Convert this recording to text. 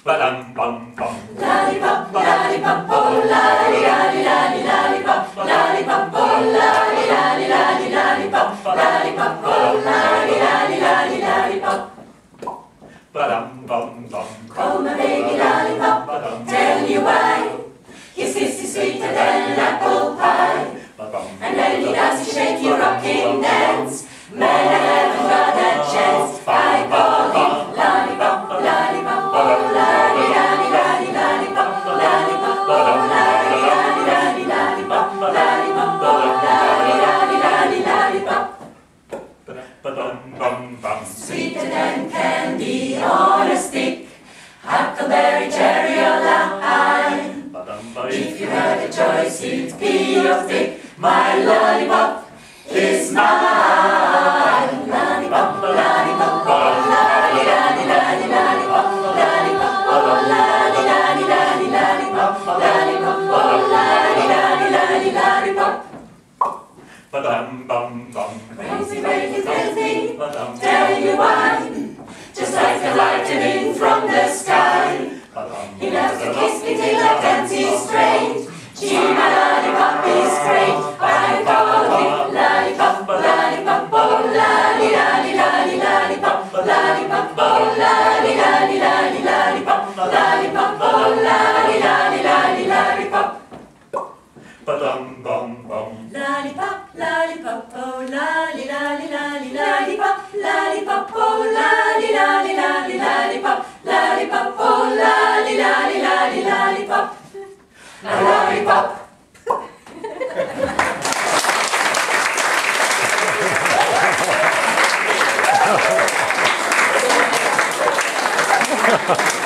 Ba-dum-bum-bum. Lollipop, lollipop, oh, lolly, lolly, lolly, lollipop, lollipop, oh, lolly, lolly, lolly, lollipop, lollipop, oh, lolly, lolly, lolly, lollipop. Ba-dum-bum-bum. Oh, my baby lollipop, tell you why. His kiss is sweeter than apple pie. And when he does, he shake you rocking dance. Man, I haven't got a chance. I call him lollipop, lollipop, oh, lolly, lolly, lolly, lollipop, lollipop, oh, lolly, lolly, lolly, lollipop, lollipop, oh, lolly, lolly, lolly, lollipop. Ba-dum-bum-bum. Sweeter than candy on a stick, huckleberry, cherry, or lime. If you had a choice, it'd be your pick. My lollipop is mine. Lollipop, lollipop, oh, lolly, lolly, lolly, lollipop, lollipop, oh, lolly, lolly, lolly, lollipop, lollipop, oh, lolly, lolly, lolly, lollipop. Ba-dum-bum-bum. Crazy, crazy, crazy, tell you why. Just like the lightning from the sky. He loves to kiss me till I can't see straight. Gee, my lollipop is great. I call him lollipop, lollipop, oh, lolly, lolly, lolly, lollipop, lollipop, oh, lolly, lolly, lolly, lollipop, lollipop, oh, lolly, lolly, lolly, lollipop. Ba-dum-bum-bum. Lollipop, lollipop, oh, lolly, lolly, lolly, lollipop, lollipop, oh, lolly, lolly, lolly, lollipop, lollipop, oh, lolly, lolly, lolly, lollipop. Lollipop. Ha ha ha.